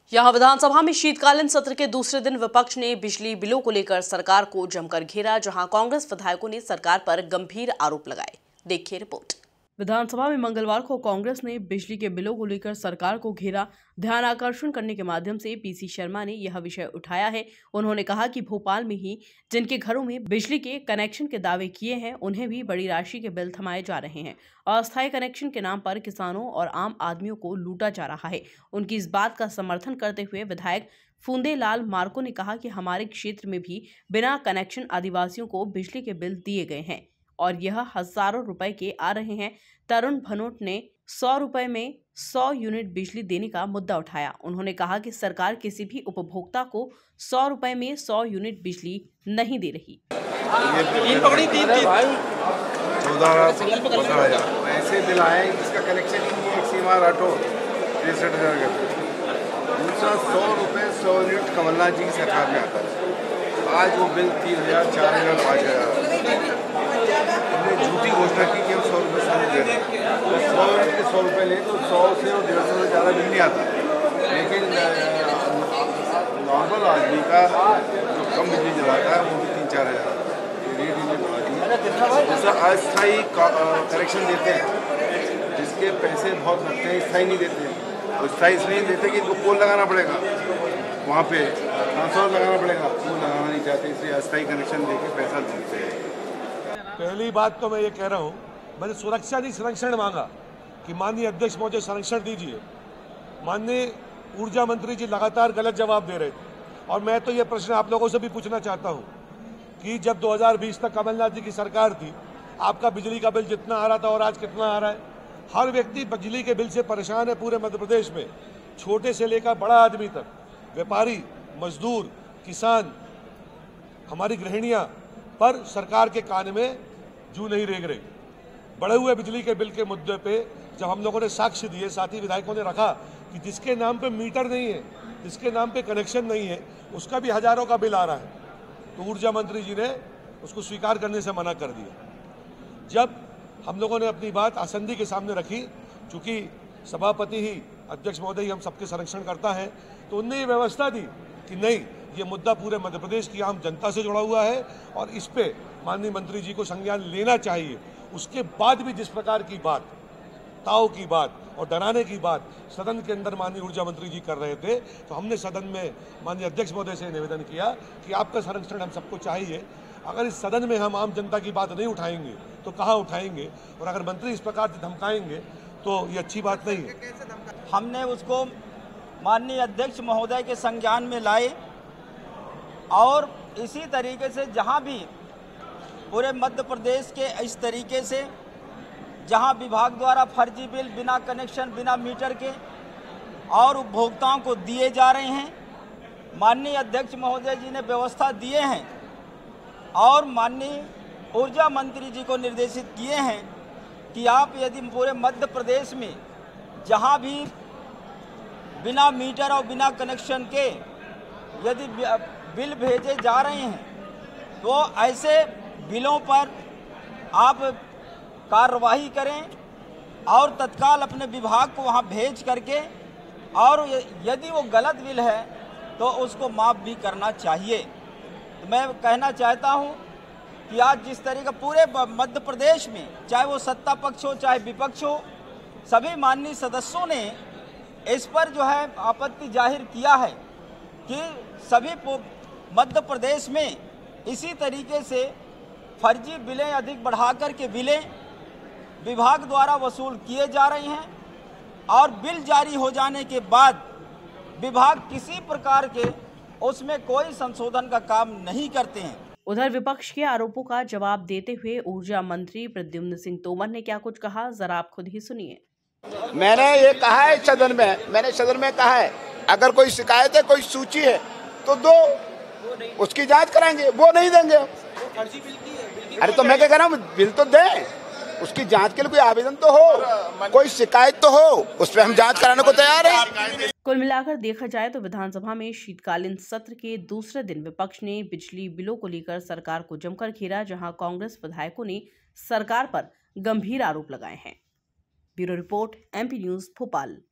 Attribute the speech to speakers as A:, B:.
A: यहां विधानसभा में शीतकालीन सत्र के दूसरे दिन विपक्ष ने बिजली बिलों को लेकर सरकार को जमकर घेरा, जहां कांग्रेस विधायकों ने सरकार पर गंभीर आरोप लगाए। देखिए रिपोर्ट। विधानसभा में मंगलवार को कांग्रेस ने बिजली के बिलों को लेकर सरकार को घेरा। ध्यान आकर्षण करने के माध्यम से पीसी शर्मा ने यह विषय उठाया है। उन्होंने कहा कि भोपाल में ही जिनके घरों में बिजली के कनेक्शन के दावे किए हैं, उन्हें भी बड़ी राशि के बिल थमाए जा रहे हैं। अस्थायी कनेक्शन के नाम पर किसानों और आम आदमियों को लूटा जा रहा है। उनकी इस बात का समर्थन करते हुए विधायक फूंदेलाल मार्को ने कहा कि हमारे क्षेत्र में भी बिना कनेक्शन आदिवासियों को बिजली के बिल दिए गए हैं और यह हजारों रुपए के आ रहे हैं। तरुण भनोट ने 100 रुपए में 100 यूनिट बिजली देने का मुद्दा उठाया। उन्होंने कहा कि सरकार किसी भी उपभोक्ता को 100 रुपए में 100 यूनिट बिजली नहीं दे रही।
B: ऐसे बिल आए जिसका कनेक्शन ही नहीं है। सीमा राठौर 63,000 का, दूसरा 100 रुपए 100 यूनिट कमलनाथ जी की सरकार में आता है। आज वो बिल 3,000, 4,000, 5,000। हमने झूठी घोषणा की कि हम 100 रुपये से दे रहे हैं। 100 यूनिट के 100 रुपये लें तो 100 से और 150 से ज़्यादा बिल नहीं आता। लेकिन नॉर्मल आदमी का जो कम बिजली जलाता है वो भी 3-4 हज़ार रेट इन्हें बढ़ा दिया। जैसा अस्थायी कनेक्शन देते हैं, जिसके पैसे बहुत लगते हैं, स्थायी नहीं देते हैं। और स्थायी इसलिए नहीं देते कि इनको पोल लगाना पड़ेगा, वहाँ पे ट्रांसफार्मर लगाना पड़ेगा, वो लगाना नहीं चाहते, इसलिए अस्थायी कनेक्शन देके पैसा देते हैं।
C: पहली बात तो मैं ये कह रहा हूँ, मैंने सुरक्षा नहीं संरक्षण मांगा कि माननीय अध्यक्ष महोदय संरक्षण दीजिए। माननीय ऊर्जा मंत्री जी लगातार गलत जवाब दे रहे थे और मैं तो ये प्रश्न आप लोगों से भी पूछना चाहता हूँ कि जब 2020 तक कमलनाथ जी की सरकार थी, आपका बिजली का बिल जितना आ रहा था और आज कितना आ रहा है? हर व्यक्ति बिजली के बिल से परेशान है पूरे मध्य प्रदेश में, छोटे से लेकर बड़ा आदमी तक, व्यापारी, मजदूर, किसान, हमारी गृहिणियाँ, पर सरकार के कान में जू नहीं रेंग रही। बढ़े हुए बिजली के बिल के मुद्दे पे जब हम लोगों ने साक्ष्य दिए, साथी विधायकों ने रखा कि जिसके नाम पे मीटर नहीं है, जिसके नाम पे कनेक्शन नहीं है, उसका भी हजारों का बिल आ रहा है, तो ऊर्जा मंत्री जी ने उसको स्वीकार करने से मना कर दिया। जब हम लोगों ने अपनी बात आसंदी के सामने रखी, चूंकि सभापति ही, अध्यक्ष महोदय ही हम सबके संरक्षण करता है, तो उनने ये व्यवस्था दी कि नहीं, ये मुद्दा पूरे मध्य प्रदेश की आम जनता से जुड़ा हुआ है और इस पे माननीय मंत्री जी को संज्ञान लेना चाहिए। उसके बाद भी जिस प्रकार की बात, ताव की बात और डराने की बात सदन के अंदर माननीय ऊर्जा मंत्री जी कर रहे थे, तो हमने सदन में माननीय अध्यक्ष महोदय से निवेदन किया कि आपका संरक्षण हम सबको चाहिए। अगर इस सदन में हम आम जनता की बात नहीं उठाएंगे तो कहाँ उठाएंगे? और अगर मंत्री इस प्रकार से धमकाएंगे तो ये अच्छी बात नहीं है।
D: हमने उसको माननीय अध्यक्ष महोदय के संज्ञान में लाए और इसी तरीके से जहाँ भी पूरे मध्य प्रदेश के इस तरीके से जहाँ विभाग द्वारा फर्जी बिल बिना कनेक्शन, बिना मीटर के और उपभोक्ताओं को दिए जा रहे हैं, माननीय अध्यक्ष महोदय जी ने व्यवस्था दिए हैं और माननीय ऊर्जा मंत्री जी को निर्देशित किए हैं कि आप यदि पूरे मध्य प्रदेश में जहाँ भी बिना मीटर और बिना कनेक्शन के यदि बिल भेजे जा रहे हैं, तो ऐसे बिलों पर आप कार्रवाई करें और तत्काल अपने विभाग को वहां भेज करके, और यदि वो गलत बिल है तो उसको माफ़ भी करना चाहिए। तो मैं कहना चाहता हूं कि आज जिस तरीके पूरे मध्य प्रदेश में, चाहे वो सत्ता पक्ष हो चाहे विपक्ष हो, सभी माननीय सदस्यों ने इस पर जो है आपत्ति जाहिर किया है कि सभी मध्य प्रदेश में इसी तरीके से फर्जी बिलें अधिक बढ़ा कर के बिलें विभाग द्वारा वसूल किए जा रही हैं और बिल जारी हो जाने के बाद विभाग किसी प्रकार के उसमें कोई संशोधन का काम नहीं करते हैं।
A: उधर विपक्ष के आरोपों का जवाब देते हुए ऊर्जा मंत्री प्रद्युम्न सिंह तोमर ने क्या कुछ कहा, जरा आप खुद ही सुनिए।
E: मैंने ये कहा है सदन में कहा है, अगर कोई शिकायत है, कोई सूची है तो दो, उसकी जांच कराएंगे। वो नहीं देंगे। अरे तो मैं क्या कह रहा हूँ, बिल तो दें, उसकी जांच के लिए कोई आवेदन तो हो, कोई शिकायत तो हो, उस पर हम जांच कराने को तैयार हैं।
A: कुल मिलाकर देखा जाए तो विधानसभा में शीतकालीन सत्र के दूसरे दिन विपक्ष ने बिजली बिलों को लेकर सरकार को जमकर घेरा, जहां कांग्रेस विधायकों ने सरकार पर गंभीर आरोप लगाए हैं। Bureau report, MP news, Bhopal.